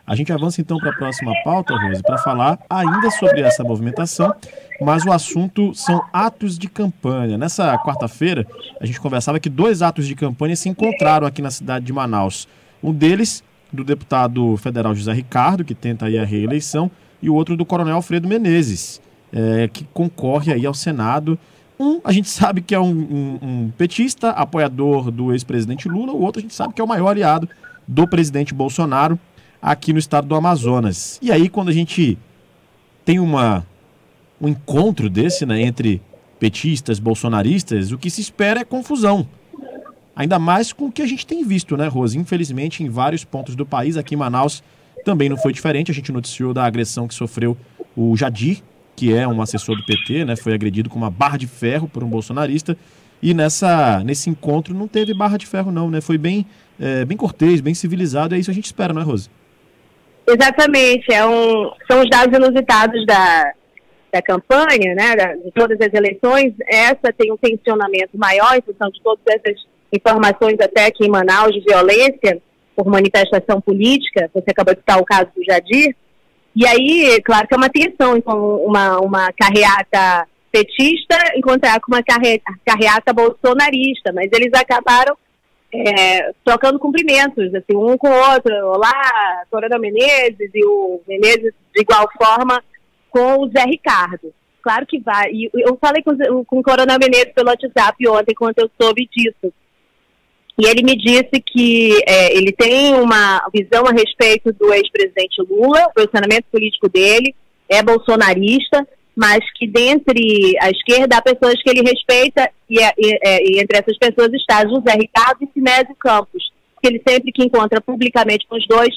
A gente avança então para a próxima pauta, Rose, para falar ainda sobre essa movimentação, mas o assunto são atos de campanha. Nessa quarta-feira, a gente conversava que 2 atos de campanha se encontraram aqui na cidade de Manaus. Um deles, do deputado federal José Ricardo, que tenta aí a reeleição, e o outro do coronel Alfredo Menezes, que concorre aí ao Senado. A gente sabe que é um petista, apoiador do ex-presidente Lula, o outro a gente sabe que é o maior aliado do presidente Bolsonaro aqui no estado do Amazonas. E aí, quando a gente tem um encontro desse, né, entre petistas, bolsonaristas, o que se espera é confusão. Ainda mais com o que a gente tem visto, né, Rose? Infelizmente, em vários pontos do país, aqui em Manaus também não foi diferente. A gente noticiou da agressão que sofreu o Jadir, que é um assessor do PT, né, foi agredido com uma barra de ferro por um bolsonarista. E nesse encontro não teve barra de ferro, não, né? Foi bem cortês, bem civilizado. É isso que a gente espera, não é, Rose? Exatamente. São os dados inusitados da campanha, né, de todas as eleições. Essa tem um tensionamento maior em função de todas essas informações até aqui em Manaus de violência por manifestação política. Você acabou de citar o caso do Jadir. E aí, claro que é uma tensão, então, uma carreata petista encontrar com uma carreata bolsonarista, mas eles acabaram trocando cumprimentos, assim, um com o outro. Olá, Coronel Menezes, e o Menezes de igual forma com o Zé Ricardo. Claro que vai. E eu falei com o Coronel Menezes pelo WhatsApp ontem, quando eu soube disso. E ele me disse que ele tem uma visão a respeito do ex-presidente Lula, o posicionamento político dele, é bolsonarista, mas que dentre a esquerda há pessoas que ele respeita, e entre essas pessoas está José Ricardo e Sinésio Campos, que ele sempre que encontra publicamente com os dois,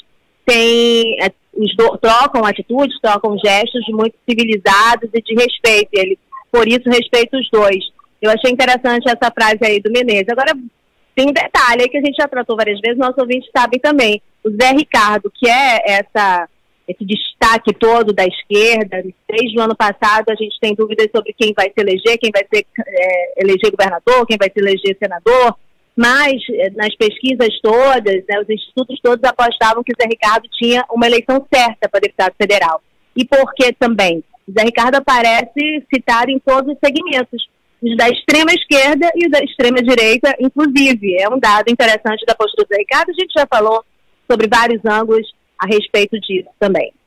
trocam atitudes, trocam gestos muito civilizados e de respeito, e ele, por isso, respeita os dois. Eu achei interessante essa frase aí do Menezes. Agora, tem um detalhe aí que a gente já tratou várias vezes, nossos ouvintes sabem também. O Zé Ricardo, que é esse destaque todo da esquerda, desde o ano passado a gente tem dúvidas sobre quem vai se eleger, quem vai eleger governador, quem vai se eleger senador, mas nas pesquisas todas, né, os institutos todos apostavam que o Zé Ricardo tinha uma eleição certa para deputado federal. E por que também? O Zé Ricardo aparece citado em todos os segmentos, os da extrema esquerda e os da extrema direita, inclusive. É um dado interessante da postura do Zé Ricardo, a gente já falou sobre vários ângulos a respeito disso também.